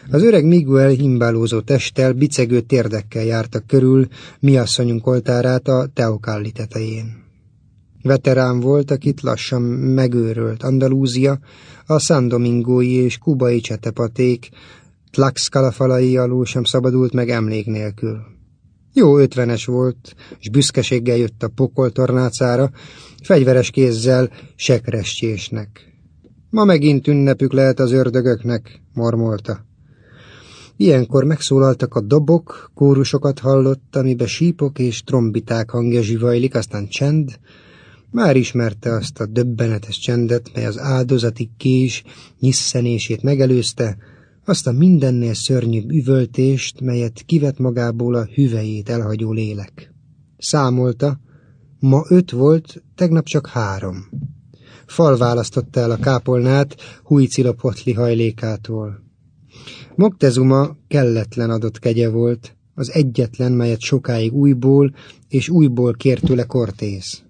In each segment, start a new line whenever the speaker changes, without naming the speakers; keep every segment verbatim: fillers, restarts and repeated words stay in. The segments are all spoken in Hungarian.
Az öreg Miguel himbálózó testtel, bicegő térdekkel jártak körül mi asszonyunk oltárát a Teocalli tetején. Veterán volt, akit lassan megőrölt Andalúzia, a San Domingói és kubai csetepaték, Tlaxcala falai alól sem szabadult meg emlék nélkül. Jó ötvenes volt, s büszkeséggel jött a pokol tornácára, fegyveres kézzel sekrescsésnek. Ma megint ünnepük lehet az ördögöknek, mormolta. Ilyenkor megszólaltak a dobok, kórusokat hallott, amibe sípok és trombiták hangja zsivajlik, aztán csend. Már ismerte azt a döbbenetes csendet, mely az áldozati kés nyisszenését megelőzte, azt a mindennél szörnyűbb üvöltést, melyet kivett magából a hüvelyét elhagyó lélek. Számolta, ma öt volt, tegnap csak három. Fal választotta el a kápolnát Huitzilopochtli hajlékától. Moctezuma kelletlen adott kegye volt, az egyetlen, melyet sokáig újból és újból kért tőle Cortés.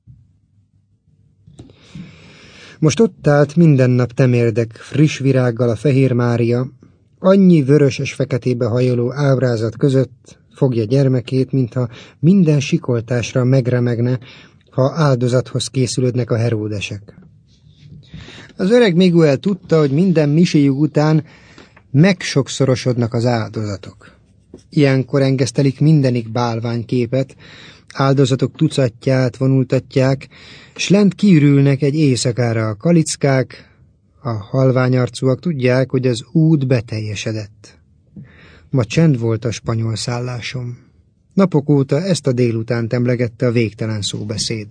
Most ott állt minden nap temérdek friss virággal a Fehér Mária, annyi vörös és feketébe hajoló ábrázat között fogja gyermekét, mintha minden sikoltásra megremegne, ha áldozathoz készülődnek a heródesek. Az öreg Miguel tudta, hogy minden miséjük után megsokszorosodnak az áldozatok. Ilyenkor engesztelik mindenik bálványképet, áldozatok tucatját vonultatják, s lent kiürülnek egy éjszakára a kalickák, a halványarcúak tudják, hogy az út beteljesedett. Ma csend volt a spanyol szállásom. Napok óta ezt a délutánt emlegette a végtelen szóbeszéd.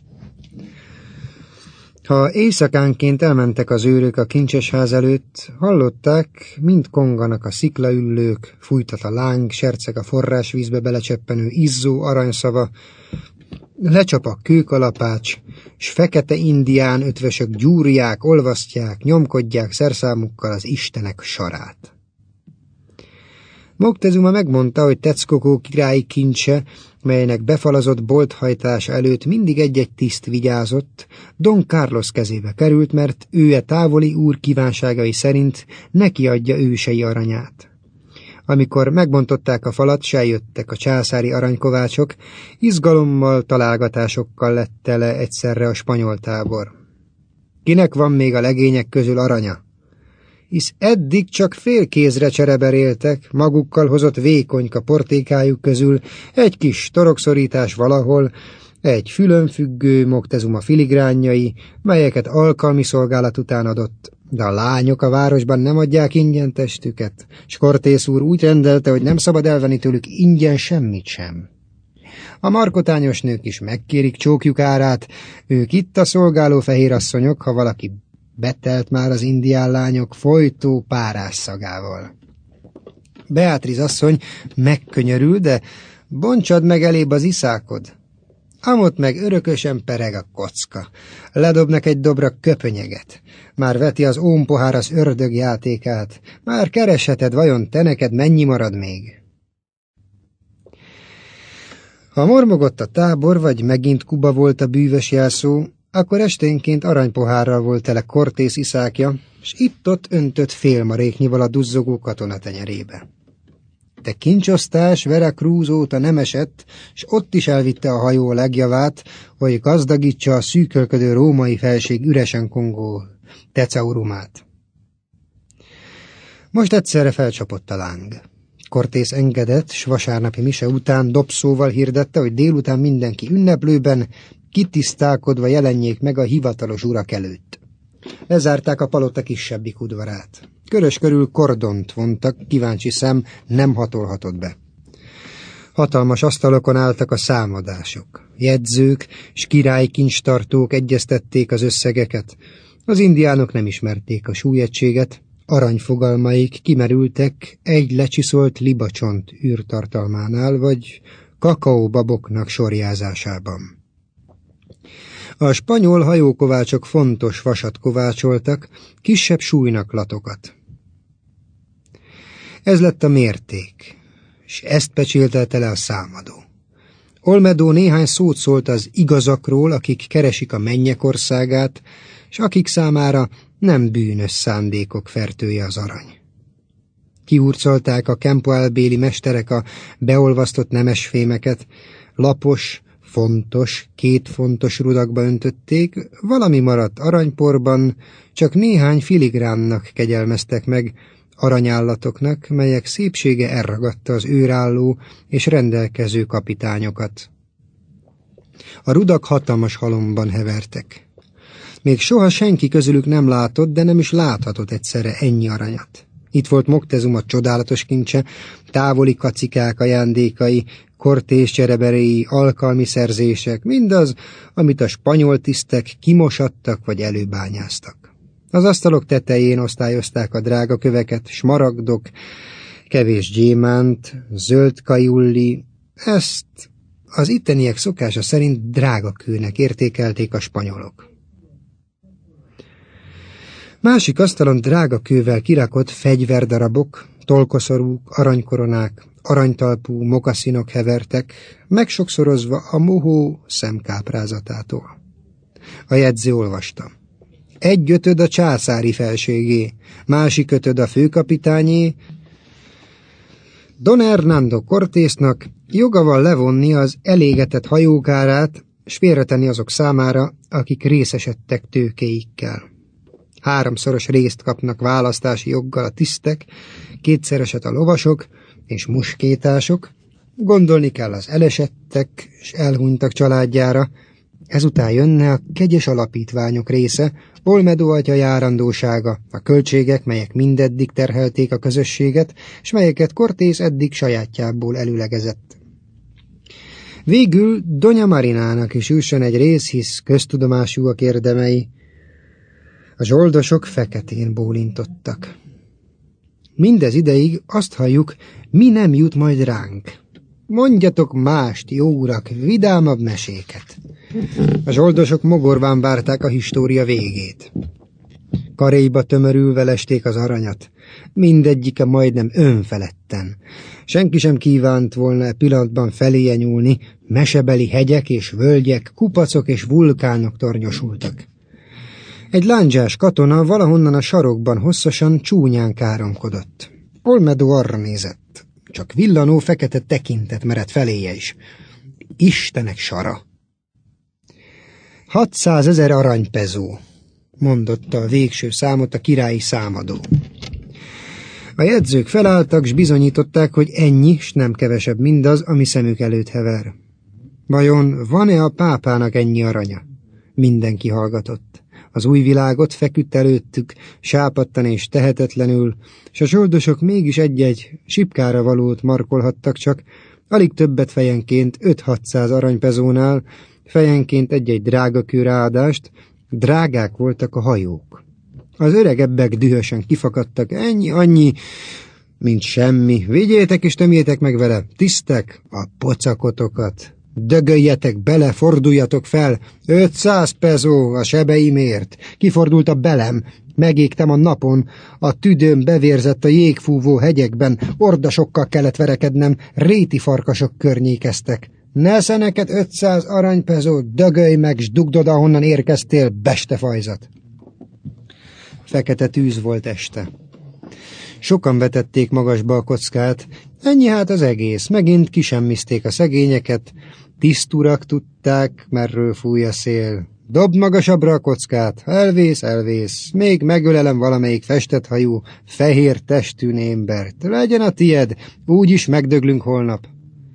Ha éjszakánként elmentek az őrök a kincsesház előtt, hallották, mind konganak a sziklaüllők, fújtat a láng, serceg a forrásvízbe belecseppenő izzó aranyszava, lecsap a kőkalapács, s fekete indián ötvösök gyúrják, olvasztják, nyomkodják szerszámukkal az istenek sarát. Moctezuma megmondta, hogy Texcoco királyi kincse, melynek befalazott bolthajtása előtt mindig egy-egy tiszt vigyázott, Don Carlos kezébe került, mert ő e távoli úr kívánságai szerint neki adja ősei aranyát. Amikor megbontották a falat, s eljöttek a császári aranykovácsok, izgalommal, találgatásokkal lett tele egyszerre a spanyol tábor. Kinek van még a legények közül aranya? Hisz eddig csak fél kézre csereberéltek, magukkal hozott vékonyka portékájuk közül egy kis torokszorítás valahol, egy fülönfüggő Moctezuma filigránjai, melyeket alkalmi szolgálat után adott, de a lányok a városban nem adják ingyen testüket, s Cortés úr úgy rendelte, hogy nem szabad elvenni tőlük ingyen semmit sem. A markotányos nők is megkérik csókjuk árát, ők itt a szolgáló fehérasszonyok, ha valaki betelt már az indián lányok folytó párás szagával. Beatriz asszony megkönyörül, de bontsad meg elébb az iszákod. Amott meg örökösen pereg a kocka. Ledobnak egy dobra köpönyeget. Már veti az ómpohár az ördög játékát. Már keresheted, vajon te neked mennyi marad még? Ha mormogott a tábor, vagy megint Kuba volt a bűvös jelszó, akkor esténként aranypohárral volt tele Cortés iszákja, s itt-ott öntött félmaréknyival a duzzogó katona tenyerébe. De kincsosztás Veracruz óta nem esett, s ott is elvitte a hajó legjavát, hogy gazdagítsa a szűkölködő római felség üresen kongó tecaurumát. Most egyszerre felcsapott a láng. Cortés engedett, s vasárnapi mise után dobszóval hirdette, hogy délután mindenki ünneplőben, kitisztálkodva jelenjék meg a hivatalos urak előtt. Lezárták a palota kisebbik udvarát. Körös körül kordont vontak, kíváncsi szem nem hatolhatott be. Hatalmas asztalokon álltak a számadások. Jegyzők s királyi kincstartók egyeztették az összegeket. Az indiánok nem ismerték a súlyegységet, aranyfogalmaik kimerültek egy lecsiszolt libacsont űrtartalmánál, vagy kakaóbaboknak sorjázásában. A spanyol hajókovácsok fontos vasat kovácsoltak, kisebb súlynak latokat. Ez lett a mérték, és ezt pecsételte le a számadó. Olmedo néhány szót szólt az igazakról, akik keresik a mennyek országát, s akik számára nem bűnös szándékok fertője az arany. Kihurcolták a Campoel-béli mesterek a beolvasztott nemesfémeket, lapos, fontos, két fontos rudakba öntötték, valami maradt aranyporban, csak néhány filigránnak kegyelmeztek meg, aranyállatoknak, melyek szépsége elragadta az őrálló és rendelkező kapitányokat. A rudak hatalmas halomban hevertek. Még soha senki közülük nem látott, de nem is láthatott egyszerre ennyi aranyat. Itt volt Moctezuma csodálatos kincse, távoli kacikák ajándékai, Cortés csereberéi, alkalmi szerzések, mindaz, amit a spanyol tisztek kimosattak vagy előbányáztak. Az asztalok tetején osztályozták a drága köveket, smaragdok, kevés gyémánt, zöld kajulli, ezt az itteniek szokása szerint drága kőnek értékelték a spanyolok. Másik asztalon drága kővel kirakott fegyverdarabok, tolkoszorúk, aranykoronák, aranytalpú mokaszinok hevertek, megsokszorozva a mohó szemkáprázatától. A jegyző olvasta. Egy ötöd a császári felségé, másik ötöd a főkapitányé, Don Hernando Cortésnak joga van levonni az elégetett hajókárát, s félretenni azok számára, akik részesedtek tőkéikkel. Háromszoros részt kapnak választási joggal a tisztek, kétszereset a lovasok és muskétások, gondolni kell az elesettek és elhunytak családjára, ezután jönne a kegyes alapítványok része, Olmedo atya járandósága, a költségek, melyek mindeddig terhelték a közösséget, s melyeket Cortés eddig sajátjából elülegezett. Végül Doña Marinának is jusson egy rész, hisz köztudomásúak érdemei. A zsoldosok feketén bólintottak. Mindez ideig azt halljuk, mi nem jut majd ránk. Mondjatok mást, jó urak, vidámabb meséket. A zsoldosok mogorván várták a história végét. Karéjba tömörülve lesték az aranyat, mindegyike majdnem önfeledten. Senki sem kívánt volna e pillanatban feléje nyúlni, mesebeli hegyek és völgyek, kupacok és vulkánok tornyosultak. Egy lándzsás katona valahonnan a sarokban hosszasan csúnyán káromkodott. Olmedo arra nézett, csak villanó fekete tekintet merett feléje is. Istenek sara! Hatszázezer aranypezó, mondotta a végső számot a királyi számadó. A jegyzők felálltak, s bizonyították, hogy ennyi, s nem kevesebb mindaz, ami szemük előtt hever. Vajon van-e a pápának ennyi aranya? Mindenki hallgatott. Az új világot feküdt előttük, sápadtan és tehetetlenül, s a zsoldosok mégis egy-egy sipkára valót markolhattak csak, alig többet fejenként öt-hatszáz aranypezónál, fejenként egy-egy drágakő ráadást, drágák voltak a hajók. Az öregebbek dühösen kifakadtak, ennyi, annyi, mint semmi. Vigyétek és tömjétek meg vele, tisztek, a pocakotokat. Dögöljetek bele, forduljatok fel, ötszáz pezó a sebeimért. Kifordult a belem, megégtem a napon, a tüdőm bevérzett a jégfúvó hegyekben, ordasokkal kellett verekednem, réti farkasok környékeztek. Nesze neked ötszáz aranypezó, dögölj meg, s dugd oda, ahonnan érkeztél, bestefajzat. Fekete tűz volt este. Sokan vetették magasba a kockát, ennyi hát az egész, megint kisemmizték a szegényeket, tiszturak tudták, merről fúj a szél. Dobd magasabbra a kockát, elvész, elvész, még megölelem valamelyik festett hajú, fehér testű némbert. Legyen a tied, úgyis megdöglünk holnap.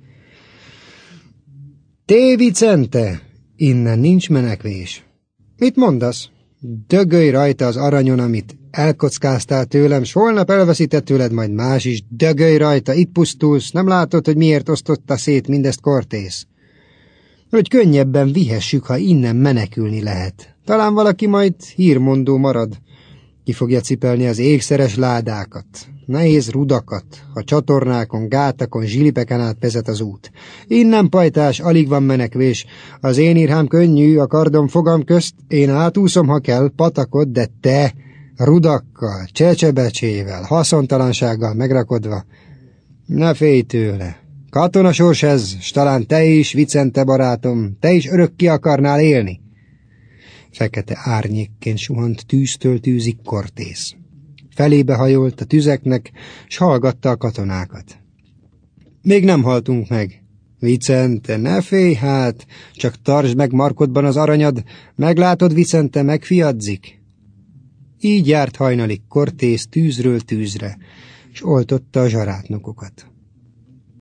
Té Vicente, innen nincs menekvés. Mit mondasz? Dögölj rajta az aranyon, amit elkockáztál tőlem, s holnap elveszített tőled majd más is. Dögölj rajta, itt pusztulsz, nem látod, hogy miért osztotta szét mindezt Cortés? Hogy könnyebben vihessük, ha innen menekülni lehet. Talán valaki majd hírmondó marad. Ki fogja cipelni az ékszeres ládákat, nehéz rudakat, ha csatornákon, gátakon, zsilipeken át vezet az út. Innen, pajtás, alig van menekvés. Az én írhám könnyű, a kardom fogam közt, én átúszom, ha kell, patakod, de te, rudakkal, csecsebecsével, haszontalansággal megrakodva, ne félj tőle. Katonasors ez, s talán te is, Vicente barátom, te is örökké akarnál élni. Fekete árnyékként suhant tűztől tűzig Cortés. Felébe hajolt a tüzeknek, s hallgatta a katonákat. Még nem haltunk meg. Vicente, ne félj hát, csak tartsd meg markodban az aranyad, meglátod, Vicente, megfiadzik. Így járt hajnalig Cortés tűzről tűzre, s oltotta a zsarátnokokat.